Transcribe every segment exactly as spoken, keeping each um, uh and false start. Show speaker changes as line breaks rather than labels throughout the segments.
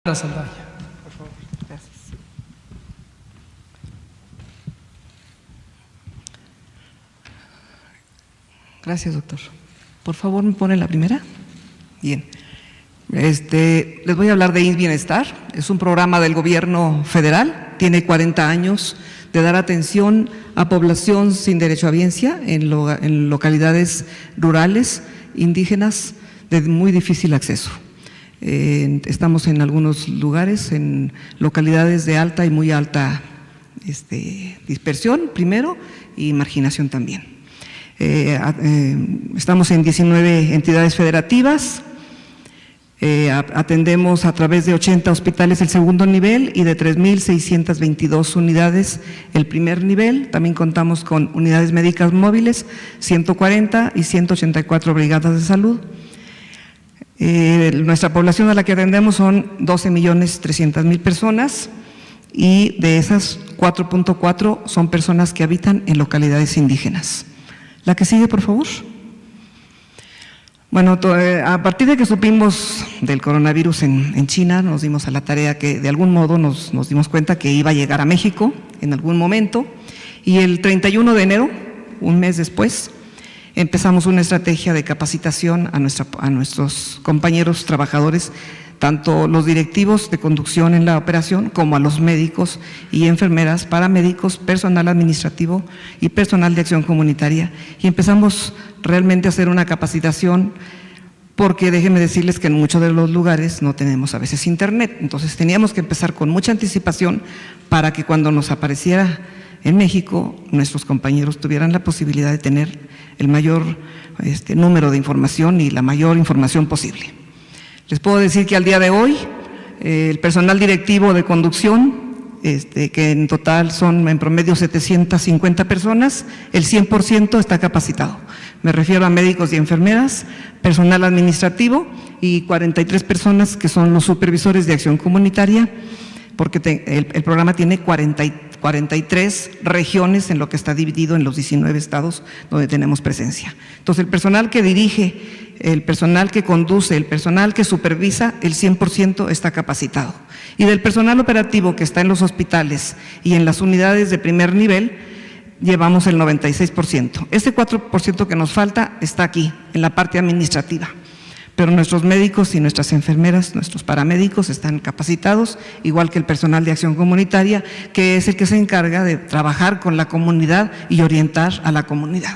Saldaña, por favor.
Gracias. Gracias, doctor. Por favor, ¿me pone la primera? Bien. Este, les voy a hablar de I M S S Bienestar. Es un programa del gobierno federal, tiene cuarenta años de dar atención a población sin derecho a biencia en, lo, en localidades rurales, indígenas, de muy difícil acceso. Eh, estamos en algunos lugares, en localidades de alta y muy alta este, dispersión, primero, y marginación también. Eh, eh, estamos en diecinueve entidades federativas, eh, atendemos a través de ochenta hospitales el segundo nivel y de tres mil seiscientas veintidós unidades el primer nivel. También contamos con unidades médicas móviles, ciento cuarenta y ciento ochenta y cuatro brigadas de salud. Eh, nuestra población a la que atendemos son doce millones trescientas mil personas y de esas cuatro punto cuatro son personas que habitan en localidades indígenas. La que sigue, por favor. Bueno, a partir de que supimos del coronavirus en, en China, nos dimos a la tarea que de algún modo nos, nos dimos cuenta que iba a llegar a México en algún momento, y el treinta y uno de enero, un mes después, empezamos una estrategia de capacitación a, nuestra, a nuestros compañeros trabajadores, tanto los directivos de conducción en la operación como a los médicos y enfermeras, paramédicos, personal administrativo y personal de acción comunitaria. Y empezamos realmente a hacer una capacitación porque déjenme decirles que en muchos de los lugares no tenemos a veces internet. Entonces teníamos que empezar con mucha anticipación para que cuando nos apareciera en México, nuestros compañeros tuvieran la posibilidad de tener el mayor este, número de información y la mayor información posible. Les puedo decir que al día de hoy, eh, el personal directivo de conducción, este, que en total son en promedio setecientas cincuenta personas, el cien por ciento está capacitado. Me refiero a médicos y enfermeras, personal administrativo y cuarenta y tres personas que son los supervisores de acción comunitaria, porque te, el, el programa tiene cuarenta y tres regiones en lo que está dividido en los diecinueve estados donde tenemos presencia. Entonces, el personal que dirige, el personal que conduce, el personal que supervisa, el cien por ciento está capacitado. Y del personal operativo que está en los hospitales y en las unidades de primer nivel, llevamos el noventa y seis por ciento. Este cuatro por ciento que nos falta está aquí, en la parte administrativa. Pero nuestros médicos y nuestras enfermeras, nuestros paramédicos están capacitados, igual que el personal de acción comunitaria, que es el que se encarga de trabajar con la comunidad y orientar a la comunidad.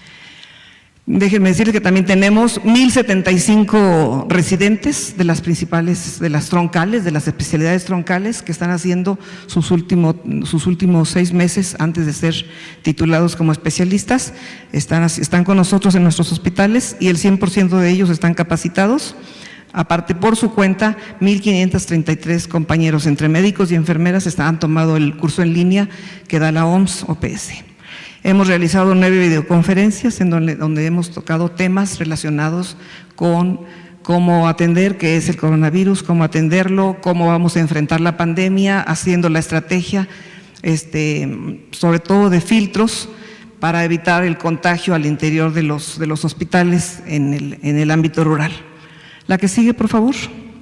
Déjenme decirles que también tenemos mil setenta y cinco residentes de las principales, de las troncales, de las especialidades troncales, que están haciendo sus, último, sus últimos seis meses antes de ser titulados como especialistas. Están, están con nosotros en nuestros hospitales y el cien por ciento de ellos están capacitados. Aparte, por su cuenta, mil quinientos treinta y tres compañeros entre médicos y enfermeras han tomado el curso en línea que da la O M S O P S. Hemos realizado nueve videoconferencias en donde, donde hemos tocado temas relacionados con cómo atender, qué es el coronavirus, cómo atenderlo, cómo vamos a enfrentar la pandemia, haciendo la estrategia, este, sobre todo de filtros, para evitar el contagio al interior de los, de los hospitales en el, en el ámbito rural. La que sigue, por favor.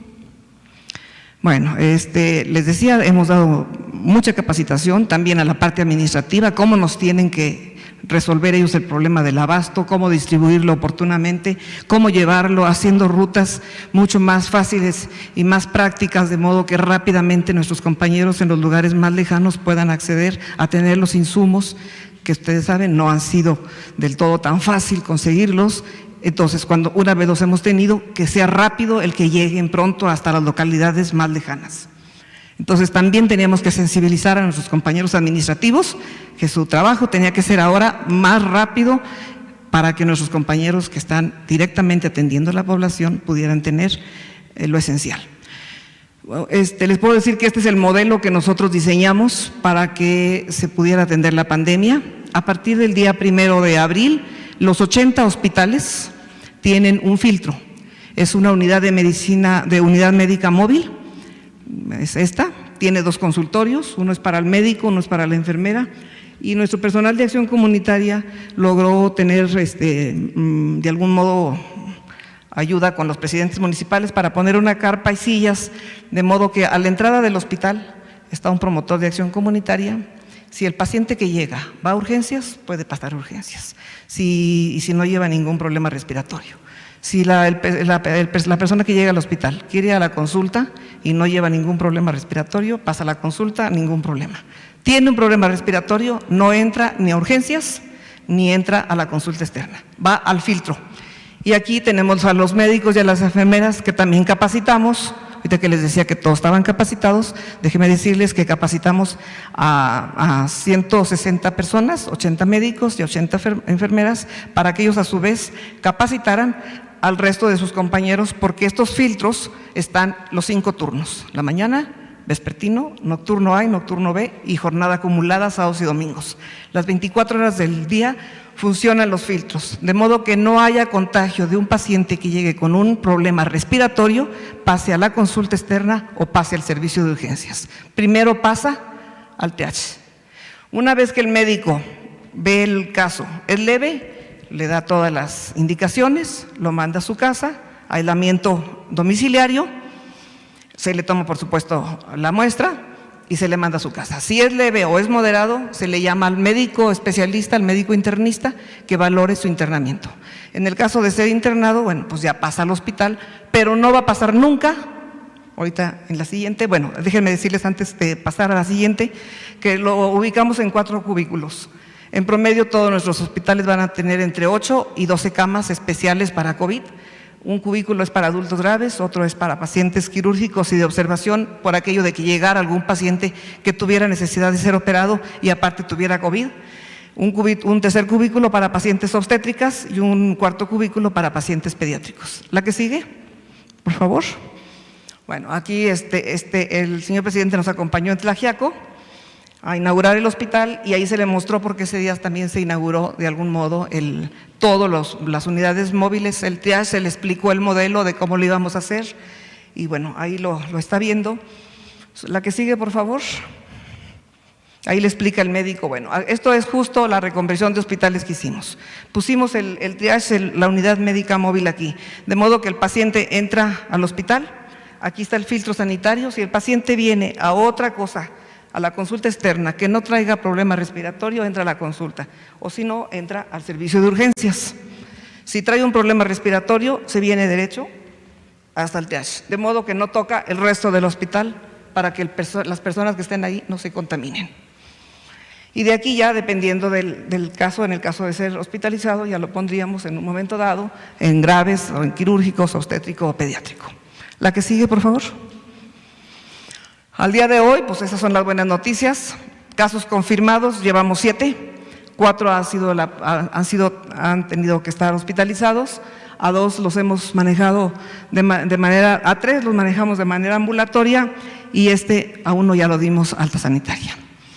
Bueno, este, les decía, hemos dado mucha capacitación también a la parte administrativa, cómo nos tienen que resolver ellos el problema del abasto, cómo distribuirlo oportunamente, cómo llevarlo, haciendo rutas mucho más fáciles y más prácticas, de modo que rápidamente nuestros compañeros en los lugares más lejanos puedan acceder a tener los insumos que ustedes saben no han sido del todo tan fácil conseguirlos. Entonces, cuando una vez los hemos tenido, que sea rápido el que lleguen pronto hasta las localidades más lejanas. Entonces, también teníamos que sensibilizar a nuestros compañeros administrativos que su trabajo tenía que ser ahora más rápido para que nuestros compañeros que están directamente atendiendo a la población pudieran tener eh, lo esencial. Este, les puedo decir que este es el modelo que nosotros diseñamos para que se pudiera atender la pandemia. A partir del día primero de abril, los ochenta hospitales tienen un filtro. Es una unidad de medicina, de unidad médica móvil, es esta, tiene dos consultorios, uno es para el médico, uno es para la enfermera, y nuestro personal de acción comunitaria logró tener este, de algún modo ayuda con los presidentes municipales para poner una carpa y sillas, de modo que a la entrada del hospital está un promotor de acción comunitaria. Si el paciente que llega va a urgencias, puede pasar a urgencias, si, y si no lleva ningún problema respiratorio. Si la, el, la, el, la persona que llega al hospital quiere ir a la consulta y no lleva ningún problema respiratorio, pasa a la consulta, ningún problema. Tiene un problema respiratorio, no entra ni a urgencias, ni entra a la consulta externa, va al filtro. Y aquí tenemos a los médicos y a las enfermeras que también capacitamos. Ahorita que les decía que todos estaban capacitados, déjenme decirles que capacitamos a, a ciento sesenta personas, ochenta médicos y ochenta enfermeras, para que ellos a su vez capacitaran al resto de sus compañeros, porque estos filtros están los cinco turnos: la mañana, vespertino, nocturno A y nocturno B, y jornada acumulada sábados y domingos. Las veinticuatro horas del día funcionan los filtros, de modo que no haya contagio de un paciente que llegue con un problema respiratorio, pase a la consulta externa o pase al servicio de urgencias. Primero pasa al T H. Una vez que el médico ve el caso, es leve, le da todas las indicaciones, lo manda a su casa, aislamiento domiciliario, se le toma por supuesto la muestra y se le manda a su casa. Si es leve o es moderado, se le llama al médico especialista, al médico internista, que valore su internamiento. En el caso de ser internado, bueno, pues ya pasa al hospital, pero no va a pasar nunca. Ahorita en la siguiente, bueno, déjenme decirles antes de pasar a la siguiente, que lo ubicamos en cuatro cubículos. En promedio, todos nuestros hospitales van a tener entre ocho y doce camas especiales para COVID. Un cubículo es para adultos graves, otro es para pacientes quirúrgicos y de observación, por aquello de que llegara algún paciente que tuviera necesidad de ser operado y aparte tuviera COVID. Un, cubículo, un tercer cubículo para pacientes obstétricas y un cuarto cubículo para pacientes pediátricos. ¿La que sigue? Por favor. Bueno, aquí este, este, el señor presidente nos acompañó en Tlaxiaco a inaugurar el hospital, y ahí se le mostró, porque ese día también se inauguró de algún modo el, todas las unidades móviles, el triage, se le explicó el modelo de cómo lo íbamos a hacer, y bueno, ahí lo, lo está viendo. La que sigue, por favor. Ahí le explica el médico. Bueno, esto es justo la reconversión de hospitales que hicimos. Pusimos el, el triage, el, la unidad médica móvil aquí, de modo que el paciente entra al hospital, aquí está el filtro sanitario. Si el paciente viene a otra cosa, a la consulta externa, que no traiga problema respiratorio, entra a la consulta, o si no, entra al servicio de urgencias. Si trae un problema respiratorio, se viene derecho hasta el T H, de modo que no toca el resto del hospital, para que el perso las personas que estén ahí no se contaminen. Y de aquí ya, dependiendo del, del caso, en el caso de ser hospitalizado, ya lo pondríamos en un momento dado en graves o en quirúrgicos, obstétrico o pediátrico. La que sigue, por favor. Al día de hoy, pues esas son las buenas noticias. Casos confirmados, llevamos siete, cuatro han, sido la, han, sido, han tenido que estar hospitalizados, a dos los hemos manejado de, de manera, a tres los manejamos de manera ambulatoria, y este a uno ya lo dimos alta sanitaria.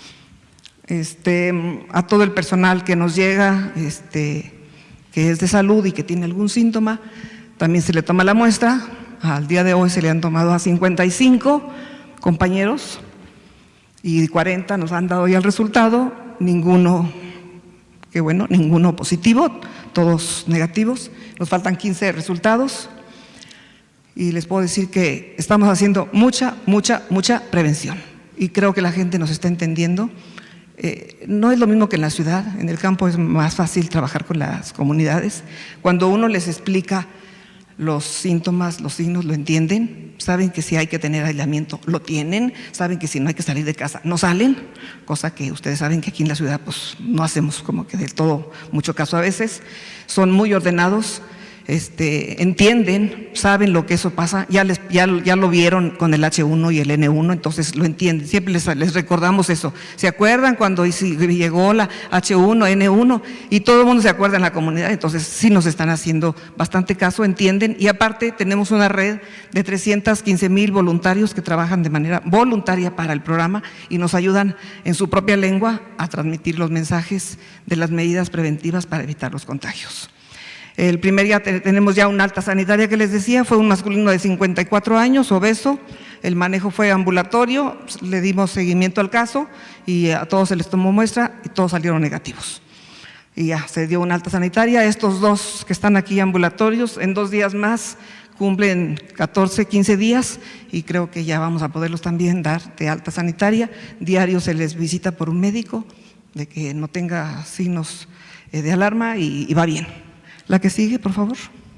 Este, a todo el personal que nos llega, este, que es de salud y que tiene algún síntoma, también se le toma la muestra. Al día de hoy se le han tomado a cincuenta y cinco compañeros y cuarenta nos han dado ya el resultado, ninguno, qué bueno, ninguno positivo, todos negativos. Nos faltan quince resultados y les puedo decir que estamos haciendo mucha, mucha, mucha prevención, y creo que la gente nos está entendiendo. Eh, no es lo mismo que en la ciudad, en el campo es más fácil trabajar con las comunidades. Cuando uno les explica los síntomas, los signos, lo entienden, saben que si hay que tener aislamiento, lo tienen, saben que si no hay que salir de casa, no salen, cosa que ustedes saben que aquí en la ciudad pues no hacemos como que del todo mucho caso a veces. Son muy ordenados, este, entienden, saben lo que eso pasa, ya, les, ya, ya lo vieron con el H uno y el N uno, entonces lo entienden, siempre les, les recordamos eso. ¿Se acuerdan cuando llegó la H uno, N uno? Y todo el mundo se acuerda en la comunidad, entonces sí nos están haciendo bastante caso, entienden, y aparte tenemos una red de trescientos quince mil voluntarios que trabajan de manera voluntaria para el programa y nos ayudan en su propia lengua a transmitir los mensajes de las medidas preventivas para evitar los contagios. El primer día tenemos ya una alta sanitaria que les decía, fue un masculino de cincuenta y cuatro años, obeso, el manejo fue ambulatorio, le dimos seguimiento al caso y a todos se les tomó muestra y todos salieron negativos. y ya se dio una alta sanitaria. Estos dos que están aquí ambulatorios, en dos días más cumplen catorce, quince días y creo que ya vamos a poderlos también dar de alta sanitaria. Diario se les visita por un médico de que no tenga signos eh, de alarma y, y va bien. La que sigue, por favor.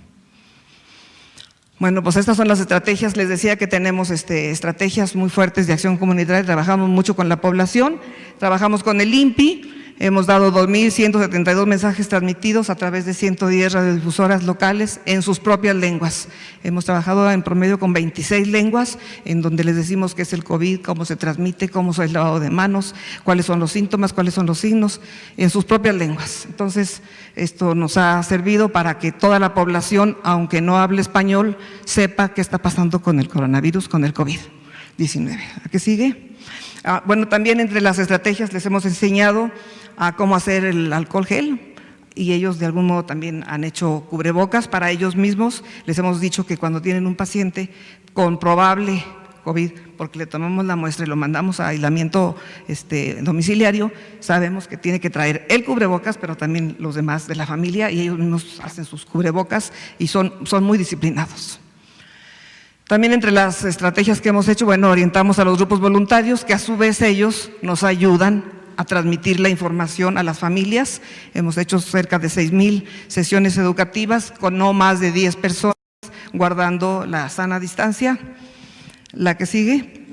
Bueno, pues estas son las estrategias. Les decía que tenemos este, estrategias muy fuertes de acción comunitaria, trabajamos mucho con la población, trabajamos con el I N P I, hemos dado dos mil ciento setenta y dos mensajes transmitidos a través de ciento diez radiodifusoras locales en sus propias lenguas. Hemos trabajado en promedio con veintiséis lenguas, en donde les decimos qué es el COVID, cómo se transmite, cómo es el lavado de manos, cuáles son los síntomas, cuáles son los signos, en sus propias lenguas. Entonces, esto nos ha servido para que toda la población, aunque no hable español, sepa qué está pasando con el coronavirus, con el COVID diecinueve. ¿A qué sigue? Ah, bueno, también entre las estrategias les hemos enseñado a cómo hacer el alcohol gel y ellos de algún modo también han hecho cubrebocas para ellos mismos. Les hemos dicho que cuando tienen un paciente con probable COVID, porque le tomamos la muestra y lo mandamos a aislamiento este, domiciliario, sabemos que tiene que traer el cubrebocas, pero también los demás de la familia y ellos mismos hacen sus cubrebocas y son, son muy disciplinados. También entre las estrategias que hemos hecho, bueno, orientamos a los grupos voluntarios que a su vez ellos nos ayudan a transmitir la información a las familias. Hemos hecho cerca de seis mil sesiones educativas con no más de diez personas, guardando la sana distancia. La que sigue.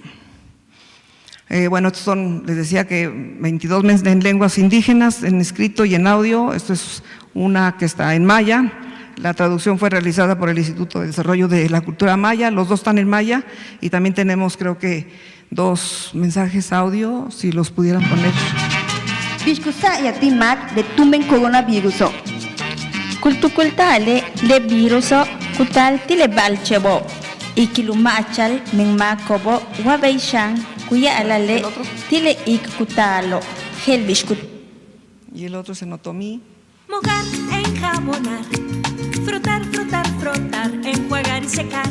Eh, bueno, estos son, les decía que veintidós en lenguas indígenas, en escrito y en audio. Esto es una que está en maya. La traducción fue realizada por el Instituto de Desarrollo de la Cultura Maya, los dos están en maya y también tenemos creo que dos mensajes audio, si los pudieran poner.
Biskusa yatimak de tumen coronavirus. Kultukultale le virus kutal tile balchebo ikilumachal menmakobo wabeishan kuya alale tile ikkutalo gel biskut.
Y el otro es en otomí.
Mojar, enjabonar, frotar, frotar, frotar, enjuagar y secar.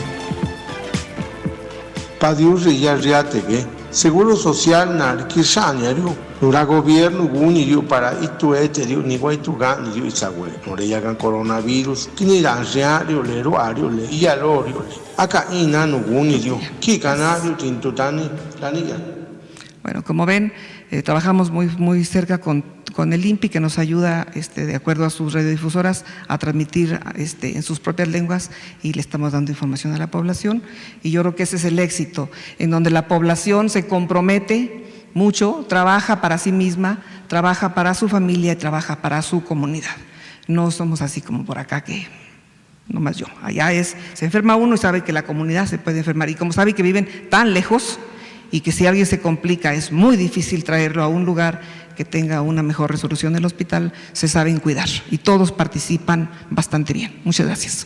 Padius ya riatege, seguro social nar kisaniario, nura gobierno gunirio para itu eterio ni guaitu gan ni isagüe, nore yagan coronavirus, kini dan riario le roario le ialorio le, acá ina no gunirio, ki canario tintutani planilla.
Bueno, como ven, eh, trabajamos muy, muy cerca con, con el I N P I, que nos ayuda, este, de acuerdo a sus radiodifusoras, a transmitir este, en sus propias lenguas y le estamos dando información a la población. Y yo creo que ese es el éxito, en donde la población se compromete mucho, trabaja para sí misma, trabaja para su familia y trabaja para su comunidad. No somos así como por acá que… no más yo, allá es, se enferma uno y sabe que la comunidad se puede enfermar. Y como sabe que viven tan lejos, y que si alguien se complica es muy difícil traerlo a un lugar que tenga una mejor resolución del hospital, se saben cuidar y todos participan bastante bien. Muchas gracias.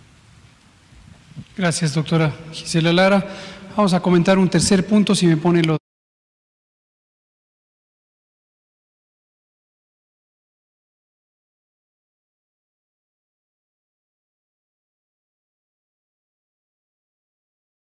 Gracias, doctora Gisela Lara. Vamos a comentar un tercer punto, si me pone los